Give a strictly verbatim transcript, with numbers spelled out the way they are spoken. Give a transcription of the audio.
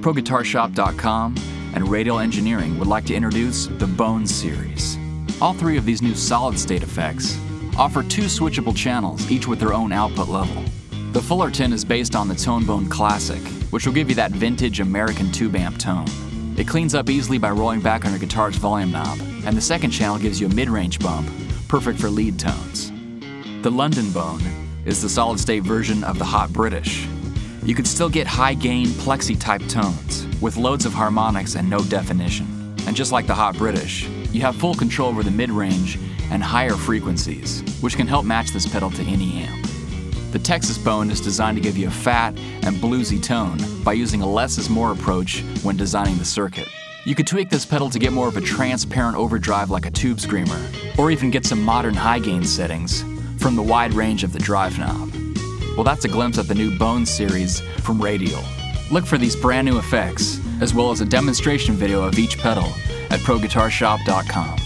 Pro Guitar Shop dot com and Radial Engineering would like to introduce the Bones series. All three of these new solid-state effects offer two switchable channels, each with their own output level. The Fullerton is based on the Tonebone Classic, which will give you that vintage American tube amp tone. It cleans up easily by rolling back on your guitar's volume knob, and the second channel gives you a mid-range bump, perfect for lead tones. The London Bone is the solid-state version of the Hot British. You can still get high-gain, plexi-type tones, with loads of harmonics and no definition. And just like the Hot British, you have full control over the mid-range and higher frequencies, which can help match this pedal to any amp. The Texas Bone is designed to give you a fat and bluesy tone by using a less is more approach when designing the circuit. You could tweak this pedal to get more of a transparent overdrive like a Tube Screamer, or even get some modern high-gain settings from the wide range of the drive knob. Well, that's a glimpse at the new Bones series from Radial. Look for these brand new effects, as well as a demonstration video of each pedal at Pro Guitar Shop dot com.